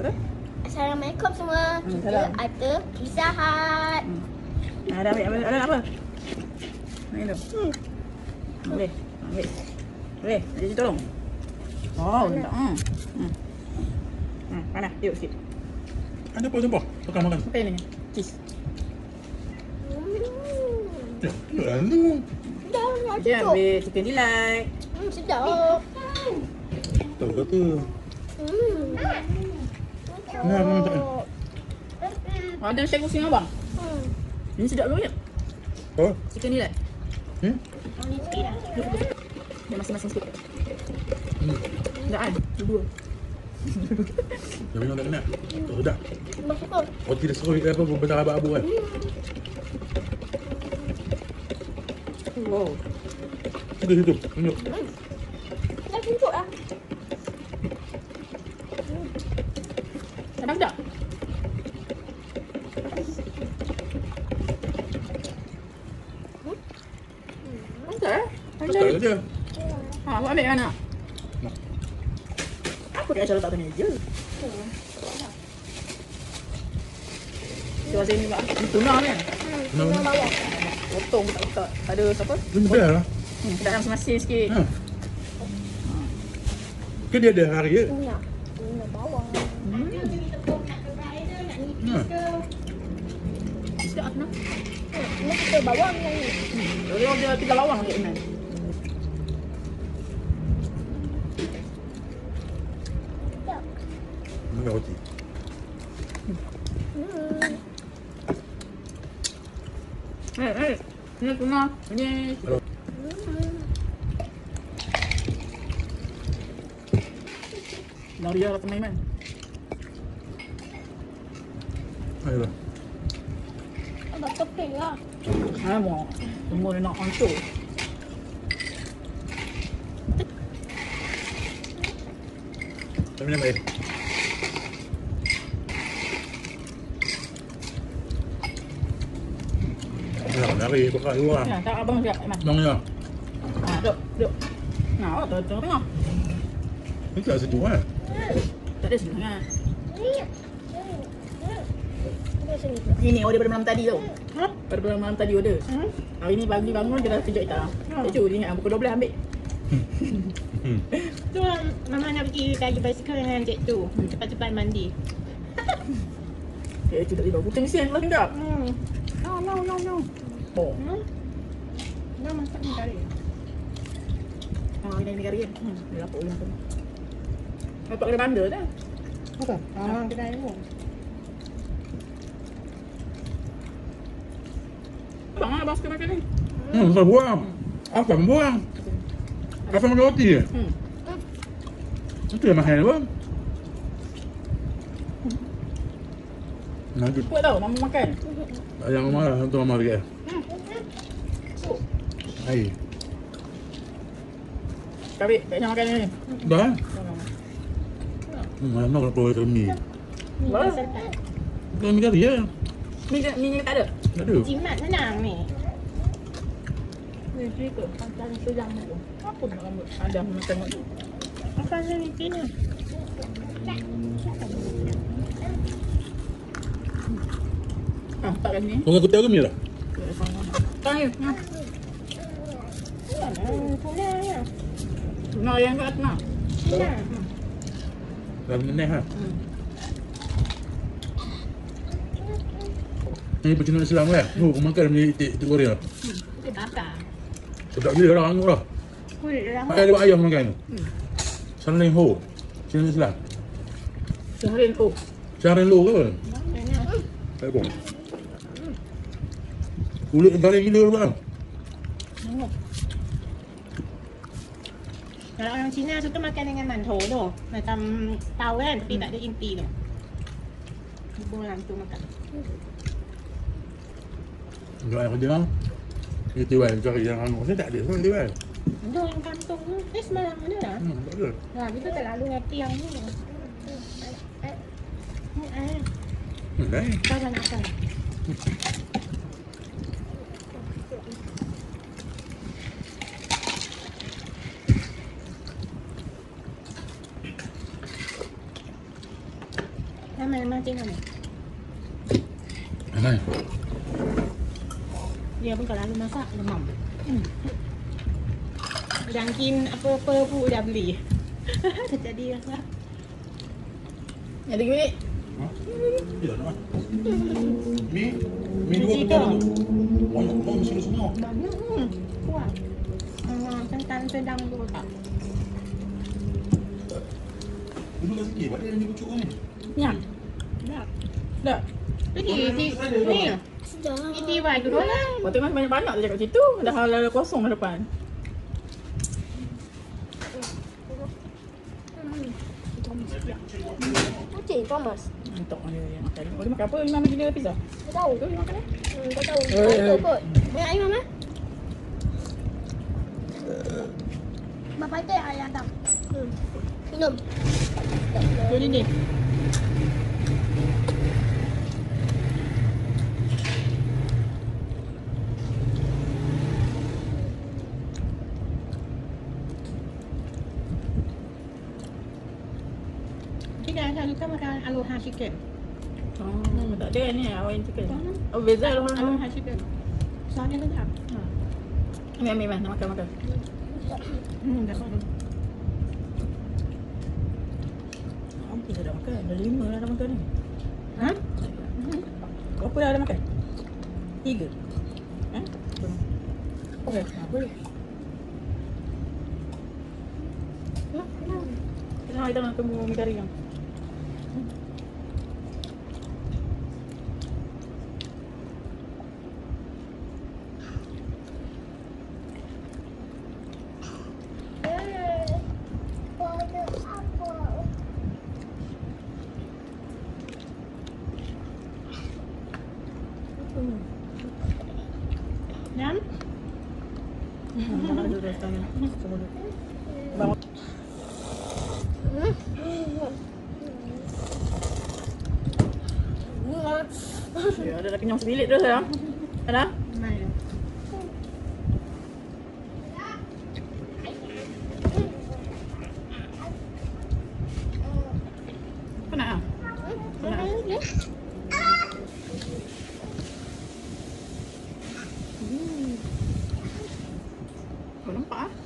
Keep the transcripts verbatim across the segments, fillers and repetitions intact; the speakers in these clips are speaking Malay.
tu? Assalamualaikum semua. Hmm, Kita salam. ada Pizza Hut. Hmm. Nah, ada ambil, ambil, ada apa? Ni tu. Hmm. Boleh. Ambil. Boleh. Jadi tolong. Oh, tak. Hmm. Hmm. Hmm, mana? Yuk sikit. Ada apa jumpa? Makan makan. Apa yang ni? Cheese. Hmm. Ya, lalu. Dah nak Dia cukup. ambil chicken delight. Hmm, sedap. Tahu kata. Hmm. Nah, mana tak? Oh, ada chef pusing abang. Hmm. Ini sedap banget. Oh, Chicken delight. hmm? Ini sikit lah. Dia masing-masing sikit. Hmm. Tak kan? Dua. Yang memang tak kena. Tak sedap. Abang suka. Roti dia suruh apa pun bentar abang-abang kan. Wow. Situ situ. Tunjuk. Hmm. Dah tunjuk lah. Sedap tak? Mantap eh? Tak ada. Ha, awak ambil mana? Apa dia asyik letak atas meja? Cuba sini pak. Ini tuna kan? Hmm. Kenapa? Tuna bawang. Potong buka-buka. Ada siapa? Ini best lah. Hmm, kita dalam masing-masing sikit. Ha. Ke dia ada hari ya? Tuna. Tuna bawang. Hmm. Ha. Sedap nak? Hmm. Ini kita bawang yang ni. Hmm. Dia ada tiga lawang dia ini. Sedap. Makan roti. Hmm. Eh, eh. Ini tuna. Ini Hello. Hmm. lari lah teman man. Ayolah. Abang keping lah. Ha mo. Semua dia nak hancur. Tapi nak baik. Nak lari pakai luar. Ya, tak abang siap man. Bang ya. Ha, duk, duk. Nah, awak tu tengah-tengah. Ini tak sejuk kan? Tak ada sangat. Ni. Ini sini pula. Ini order pada malam tadi tau. Ha? Pada malam tadi order. Hmm. Hari ni pagi bangun dia dah kejut kita. Tak cu, dia ingat pukul dua belas ambil. Hmm. Tu Mama nak pergi kayu basikal dengan Cik tu. Cepat-cepat mandi. Eh, cu tak tidur. Kucing siang lah tinggal. Hmm. No, no, no, no. Oh. Hmm? Dah masak ni kari. Ah, ini ni kari kan. Hmm, dia lapuk ulang tu. Dapat kena bandar dah. Apa? Ah, kedai tu. Abang lah, abang suka makan ni. Hmm, saya buang. Apa buang? Apa makan roti je? Hmm. Itu yang mahal bang. Lanjut. Kuat tau, mama makan. Yang mama untuk mama pergi. Air. Kabik, tak nak makan ni. Dah? Hmm, mana nak keluar dari mi? Ni Wah. pasal tak. Keluar mi kari ya? Ni, ni, ni tak ada. Tak ada. Jimat senang ni. Ni cerita. Pasal ni sejam tu. Apa nak kamu ada makan tu? Pasal ni kena. Ah, tak kat sini. Kau nak kutil ke mi lah? Tak ni. Ha. Hmm, tuna ya. Tuna yang kat tuna. Tuna. Dalam nenek ha? Hmm. Ini pecenut Islam kan? Oh, kau makan ni itik itik Korea. Dia bakar. Sedap dia orang angguk lah. Kulit dalam. Pakai ada ayam makan. Hmm. Saling ho. Pecenut Islam. Seharian oh. Cara lo ke? Tak bom. Kulit garing gila tu bang. Kalau orang Cina suka makan dengan mantou tu. Macam tahu kan tapi tak ada inti tu. Bulan tu makan. Enggak ada kerja bang. Itu kan cari yang angguk. Saya tak ada semua dia kan. Ada yang kantung tu. Eh semalam ada lah. Hmm, tak ada. Nah, kita terlalu ngerti yang ni. Ni air. Hmm, dah. Kau dah nak makan. Memang memang tengok ni. Hai. Dia pun kalau lalu masak lemam. Hmm. Jangkin apa-apa pun dah beli. Jadi rasa. Ada duit. Ha? Ya nak. Mi, mi dua kita tu. Banyak pun semua. Banyak. Hmm. Kuat. Hmm, santan sedang tu tak. Duduk kat sikit, ada yang ni pucuk ni. Yang. Dah. Dah. Jadi di ni. Sudah. Di T Y tu dulu lah. Kau tengok banyak-banyak tu kat situ. Dah halal kosong dah depan. Okey, Thomas. Untuk dia yang makan. Oh, dia makan apa? Imam bagi dia pizza? Kau tahu? Tu dia makan eh? Hmm, kau tahu. Eh, eh. Kau kot. Banyak air mama. Bapak dia ayah tak. Hmm. Minum. Tu ni ni. Kita selalu kan makan aloha chicken. Oh, tak ada ni Hawaiian chicken. Oh, beza lah. Aloha chicken. Soalnya sedap. Ha. Ambil, ambil, ambil. Nak makan, makan. Hmm, dah makan. Ampun dah dah makan. Dah lima dah dah makan ni. Ha? Berapa dah dah makan? Tiga. Eh? Okey, ha, boleh. Kita nak kita nak tunggu mi kari yang. Jam? Mana ada dah tangan. Semua dulu. Bangun. Ya, ada dah kenyang sebilik terus dah. Ada? Mai. Kau nak ah? Kau nak ah? Hmm. Kau nampak ah?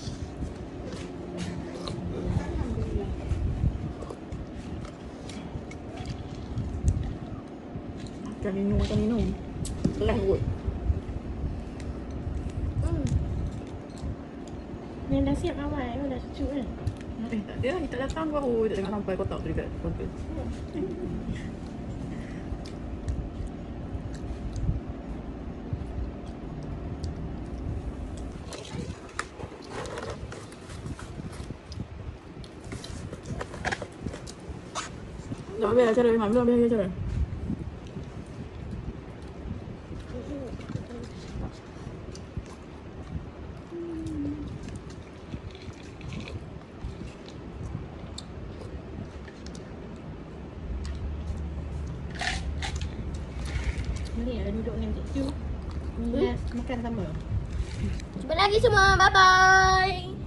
Makan minum, makan minum. Kelas kot. Hmm. Yang dah siap awal, awal dah cucuk kan? Eh, tak ada. Kita datang baru. Kita tengok sampai kotak tu dekat kaunter. Dah habis acara memang. Belum habis acara. Mari ada duduk dengan Cik Chu. Ni makan sama. Jumpa lagi semua. Bye bye.